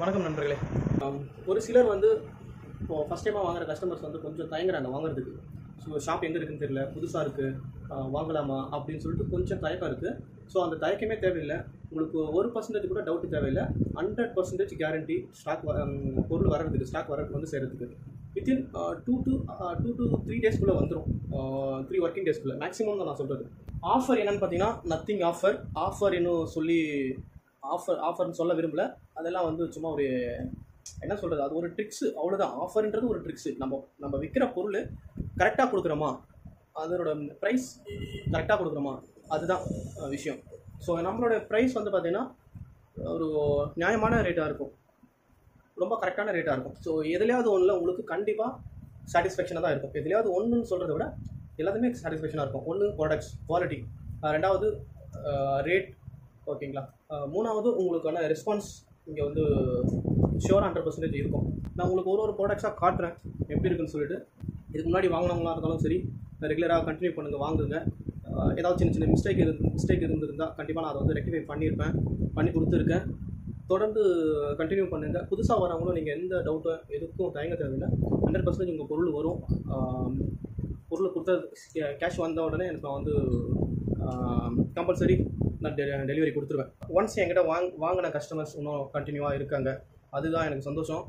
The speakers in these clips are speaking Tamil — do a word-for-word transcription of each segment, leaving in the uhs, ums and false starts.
வணக்கம் நண்பர்களே. ஒரு சிலர் வந்து இப்போது ஃபஸ்ட் டைமாக வாங்குகிற கஸ்டமர்ஸ் வந்து கொஞ்சம் தயங்குறாங்க வாங்குறதுக்கு. ஸோ ஷாப் எங்கே இருக்குதுன்னு தெரியல, புதுசாக இருக்குது, வாங்கலாமா அப்படின்னு சொல்லிட்டு கொஞ்சம் தயக்கம் இருக்குது. ஸோ அந்த தயக்கமே தேவையில்லை. உங்களுக்கு ஒரு பர்சன்டேஜ் கூட டவுட்டு தேவையில்லை. ஹண்ட்ரட் பர்சன்டேஜ் கேரண்டி ஸ்டாக் பொருள் வர்றதுக்கு, ஸ்டாக் வர வந்து சேர்கிறதுக்கு within two to two to three டேஸ்க்குள்ளே வந்துடும். த்ரீ ஒர்க்கிங் டேஸ்க்குள்ளே மேக்ஸிமம் தான் நான் சொல்கிறது. ஆஃபர் என்னென்னு பார்த்தீங்கன்னா நத்திங் ஆஃபர். ஆஃபர் இன்னும் சொல்லி ஆஃபர் ஆஃபர்னு சொல்ல விரும்பலை. அதெல்லாம் வந்து சும்மா ஒரு என்ன சொல்கிறது, அது ஒரு ட்ரிக்ஸு, அவ்வளோதான். ஆஃபர்ன்றது ஒரு ட்ரிக்ஸு. நம்ம நம்ம விற்கிற பொருள் கரெக்டாக கொடுக்குறோமா, அதனோட ப்ரைஸ் கரெக்டாக கொடுக்குறோமா, அதுதான் விஷயம். ஸோ நம்மளோட ப்ரைஸ் வந்து பார்த்திங்கன்னா ஒரு நியாயமான ரேட்டாக இருக்கும், ரொம்ப கரெக்டான ரேட்டாக இருக்கும். ஸோ எதுலையாவது ஒன்றில் உங்களுக்கு கண்டிப்பாக சாட்டிஸ்ஃபேக்ஷனாக தான் இருக்கும். எதுலையாவது ஒன்றுன்னு சொல்கிறத விட எல்லாத்துமே சாட்டிஸ்ஃபேக்ஷனாக இருக்கும். ஒன்று ப்ராடக்ட்ஸ் குவாலிட்டி, ரெண்டாவது ரேட், ஓகேங்களா, மூணாவது உங்களுக்கான ரெஸ்பான்ஸ் இங்கே வந்து ஷியோர் ஹண்ட்ரட் பர்சன்டேஜ் இருக்கும். நான் உங்களுக்கு ஒரு ஒரு ப்ராடக்ட்ஸாக காட்டுறேன் எப்படி இருக்குன்னு சொல்லிட்டு. இதுக்கு முன்னாடி வாங்கினவங்களாக இருந்தாலும் சரி, ரெகுலராக கண்டினியூ பண்ணுங்கள், வாங்குங்க. ஏதாவது சின்ன சின்ன மிஸ்டேக் இருந்து மிஸ்டேக் இருந்திருந்தால் கண்டிப்பாக நான் அதை வந்து ரெக்டிஃபை பண்ணியிருப்பேன், பண்ணி கொடுத்துருக்கேன். தொடர்ந்து கண்டினியூ பண்ணுங்கள். புதுசாக வரவங்களும் நீங்கள் எந்த டவுட்டும் எதுக்கும் தயங்க தேவையில்லை. ஹண்ட்ரட் பர்சன்டேஜ் உங்கள் பொருள் வரும். பொருள் கொடுத்த கேஷ் வந்த உடனே எனக்கு நான் வந்து கம்பல்சரி நான் டெ டெலிவரி கொடுத்துருவேன். ஒன்ஸ் என்கிட்ட வாங் வாங்கின கஸ்டமர்ஸ் இன்னும் கண்டினியூவாக இருக்காங்க, அதுதான் எனக்கு சந்தோஷம்.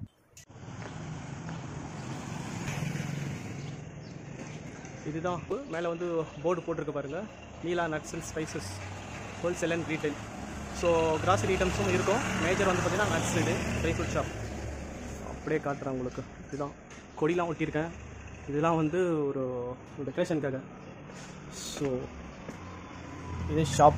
இதுதான் மேலே வந்து போர்டு போட்டிருக்க பாருங்கள், Neela nuts and spices wholesale and retail. So grocery ஐட்டம்ஸும் இருக்கும். மேஜர் வந்து பார்த்திங்கன்னா நட்ஸ் இது ட்ரை ஃப்ரூட் ஷாப். அப்படியே காட்டுறேன் உங்களுக்கு. இதுதான் கொடிலாம் ஒட்டியிருக்கேன். இதெல்லாம் வந்து ஒரு டெக்கரேஷனுக்காக. ஸோ இது ஷாப்.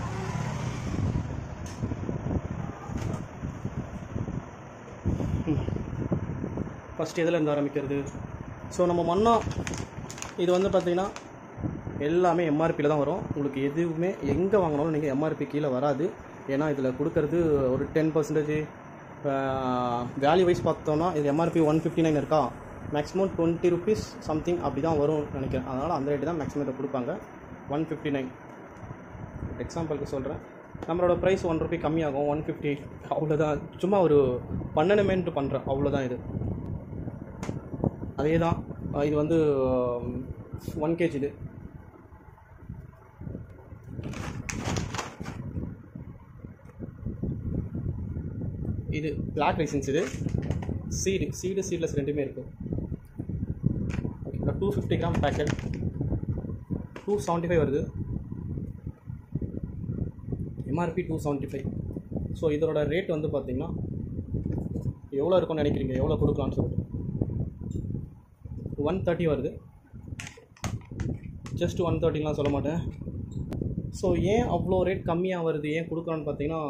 ஃபஸ்ட் எதில் இருந்து ஆரம்பிக்கிறது? ஸோ நம்ம மன்னா இது வந்து பார்த்திங்கன்னா எல்லாமே எம்ஆர்பியில் தான் வரும். உங்களுக்கு எதுவுமே எங்கே வாங்கினாலும் நீங்கள் எம்ஆர்பி கீழே வராது. ஏன்னா இதில் கொடுக்கறது ஒரு டென் பர்சன்டேஜ் வேல்யூ வைஸ் பார்த்தோன்னா இது எம்ஆர்பி ஒன் ஃபிஃப்டி நைன் இருக்கா, மேக்ஸிமம் டுவெண்ட்டி ருபீஸ் சம்திங் அப்படி தான் வரும் நினைக்கிறேன். அதனால் அந்த ரேட்டு தான் மேக்ஸிமம் இதை கொடுப்பாங்க, ஒன் ஃபிஃப்டி நைன். எக்ஸாம்பிளுக்கு சொல்கிறேன், நம்மளோட ப்ரைஸ் ஒன் ருபி கம்மியாகும், ஒன் ஃபிஃப்டி எயிட், அவ்வளோதான். சும்மா ஒரு பன்னெண்டுமேன்ட்டு பண்ணுறேன், அவ்வளோதான். இது அதே தான். இது வந்து ஒன் கேஜி. இது இது பிளாக் ரைசன்ஸ். இது சீடு சீடு சீட்லெஸ் ரெண்டுமே இருக்குது. Okay, two fifty gram packet two seventy five வருது. MRP two seventy five. So இதோட ரேட் வந்து பார்த்திங்கன்னா எவ்வளோ இருக்கும்னு நினைக்கிறீங்க, எவ்வளோ கொடுக்கலான்னு சொல்லிட்டு ஒன் தேர்ட்டி வருது. ஜஸ்ட் ஒன் தேர்ட்டிலாம் சொல்ல மாட்டேன். ஸோ ஏன் அவ்வளோ ரேட் கம்மியாக வருது, ஏன் கொடுக்குறான்னு பார்த்தீங்கன்னா,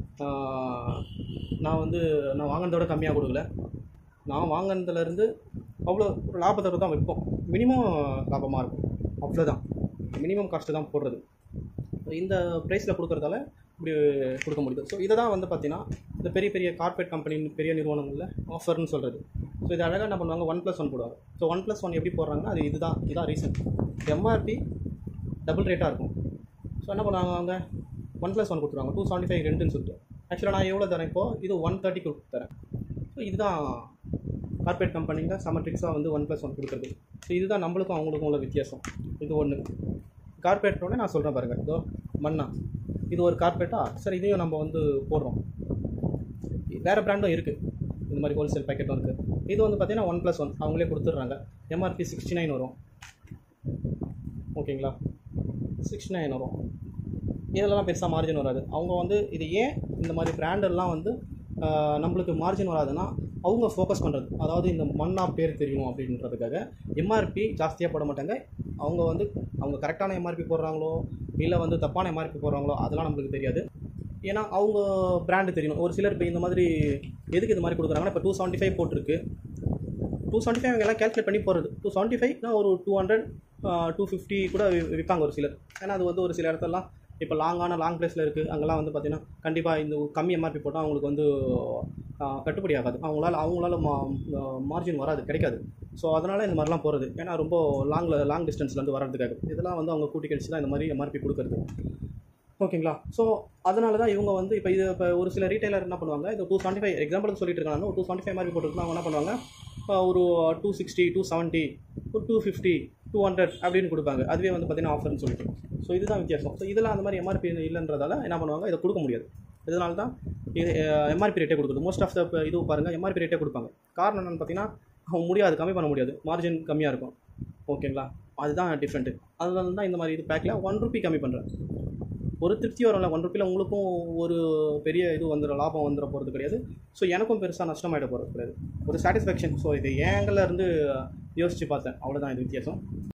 நான் வந்து நான் வாங்கினதோட கம்மியாக கொடுக்கல. நான் வாங்கினதுலேருந்து அவ்வளோ ஒரு லாபத்தோடு தான் வைப்போம். மினிமம் லாபமாக இருக்கும், அவ்வளோதான். மினிமம் காஸ்ட்டு தான் போடுறது. இந்த ப்ரைஸில் கொடுக்குறதால இப்படி கொடுக்க முடியுது. ஸோ இதை தான் வந்து பார்த்திங்கன்னா இந்த பெரிய பெரிய கார்பரேட் கம்பெனி, பெரிய நிறுவனங்களில் ஆஃபர்னு சொல்கிறது. ஸோ இது அழகாக என்ன பண்ணுவாங்க, ஒன் ப்ளஸ் ஒன் போடுவாங்க. ஸோ ஒன் ப்ளஸ் ஒன் எப்படி போடுறாங்கன்னா அது இதுதான் இதுதான் ரீசன். எம்ஆர்பி டபுள் ரேட்டாக இருக்கும். ஸோ என்ன பண்ணுவாங்க, அவங்க ஒன் ப்ளஸ் ஒன் கொடுத்துருவாங்க, டூ செவன்ட்டி ஃபைவ் ரெண்டுன்னு சொல்லிட்டு. ஆக்சுவலாக நான் எவ்வளோ தரேன் இப்போது, இது ஒன் தேர்ட்டிக்கு தரேன். ஸோ இதுதான் கார்பரேட் கம்பெனியில் செம ட்ரிக்ஸாக வந்து ஒன் ப்ளஸ் ஒன் கொடுக்குறது. ஸோ இதுதான் நம்மளுக்கும் அவங்களுக்கும் உள்ள வித்தியாசம். இது ஒன்று. கார்பரேட்டோட நான் சொல்கிறேன் பாருங்கள், இதோ மன்னா இது ஒரு கார்பரேட்டா. சார் இதையும் நம்ம வந்து போடுறோம். வேறு பிராண்டும் இருக்குது, இந்த மாதிரி ஹோல்சேல் பேக்கெட்டும் இருக்குது. இது வந்து பார்த்திங்கன்னா ஒன் ப்ளஸ் ஒன் அவங்களே கொடுத்துட்றாங்க. எம்ஆர்பி சிக்ஸ்டி நைன் வரும், ஓகேங்களா, சிக்ஸ்டி நைன் வரும். இதெல்லாம் பெருசாக மார்ஜின் வராது. அவங்க வந்து இது ஏன் இந்த மாதிரி பிராண்டெல்லாம் வந்து நம்மளுக்கு மார்ஜின் வராதுன்னா அவங்க ஃபோக்கஸ் பண்ணுறது, அதாவது இந்த மண்ணா பேர் தெரியணும் அப்படின்றதுக்காக எம்ஆர்பி ஜாஸ்தியாக போட மாட்டாங்க. அவங்க வந்து அவங்க கரெக்டான எம்ஆர்பி போடுறாங்களோ இல்லை வந்து தப்பான எம்ஆர்பி போடுறாங்களோ அதெல்லாம் நம்மளுக்கு தெரியாது. ஏன்னா அவங்க பிராண்டு தெரியணும். ஒரு சிலர் இப்போ இந்த மாதிரி எதுக்கு இது மாதிரி கொடுக்குறாங்கன்னா, இப்போ டூ செவன்ட்டி ஃபைவ் போட்டிருக்கு, டூ செவன்ட்டி ஃபைவ் அவங்க எல்லாம் கேல்குலேட் பண்ணி போகிறது. டூ செவன்ட்டி ஃபைவ்னா ஒரு டூ ஹண்ட்ரட் டூ ஃபிஃப்டி கூட விற்பாங்க ஒரு சிலர். ஏன்னா அது வந்து ஒரு சில இடத்துலலாம் இப்போ லாங்கான லாங் பிளேஸில் இருக்குது, அங்கெல்லாம் வந்து பார்த்திங்கன்னா கண்டிப்பாக இந்த கம்மி எம்ஆர்பி போட்டால் அவங்களுக்கு வந்து கட்டுப்படி ஆகாது. அவங்களால அவங்களால மா மார்ஜின் வராது, கிடைக்காது. ஸோ அதனால் இந்த மாதிரிலாம் போகிறது. ஏன்னா ரொம்ப லாங்கில் லாங் டிஸ்டன்ஸ்லேருந்து வர்றதுக்காக இதெல்லாம் வந்து அவங்க கூட்டி கழிச்சு தான் இந்த மாதிரி எம்ஆர்பி கொடுக்குறது. ஓகேங்களா. ஸோ அதனால தான் இவங்க வந்து இப்போ இது இப்போ ஒரு சில ரீட்டைலர் என்ன பண்ணுவாங்க, இது டூ செவன்ட்டி ஃபைவ் எக்ஸாம்பிளுக்கு சொல்லிட்டு இருக்காங்க, ஒரு டூ செவன்ட்டி ஃபைவ் மாதிரி போட்டுருக்குன்னா அவங்க என்ன பண்ணுவாங்க, ஒரு டூ சிக்ஸ்டி டூ செவன்ட்டி ஒரு டூ ஃபிஃப்டி டூ ஹண்ட்ரட் அப்படின்னு கொடுப்பாங்க. அதுவே வந்து பார்த்தீங்கன்னா ஆஃபர்னு சொல்லிட்டு. ஸோ இதுதான் வித்தியாசம். ஸோ இதெல்லாம் அந்த மாதிரி எம்ஆர்பி இல்லைன்றதால என்ன பண்ணுவாங்க, இதை கொடுக்க முடியாது. இதனால தான் இது எம்ஆர்பி ரேட்டே கொடுக்குது. மோஸ்ட் ஆஃப் த இது பாருங்கள் எம்ஆர்பி ரேட்டே கொடுப்பாங்க. காரணம் என்னென்னு பார்த்தீங்கன்னா அவங்க முடியாது, கம்மி பண்ண முடியாது, மார்ஜின் கம்மியாக இருக்கும். ஓகேங்களா, அதுதான் டிஃப்ரெண்ட்டு. அதனால தான் இந்த மாதிரி இது பேக்கில் ஒன் ருபி கம்மி பண்ணுறேன். ஒரு திருப்தி வரும்ல, ஒன் ருப்பியில் உங்களுக்கும் ஒரு பெரிய இது வந்துடும், லாபம் வந்துட போகிறது கிடையாது. ஸோ எனக்கும் பெருசாக நஷ்டமாயிட போகிறது கிடையாது, ஒரு சாட்டிஸ்ஃபேக்ஷன். ஸோ இது ஏங்கில் இருந்து யோசித்து பார்த்தேன், அவ்வளோதான் இது வித்தியாசம்.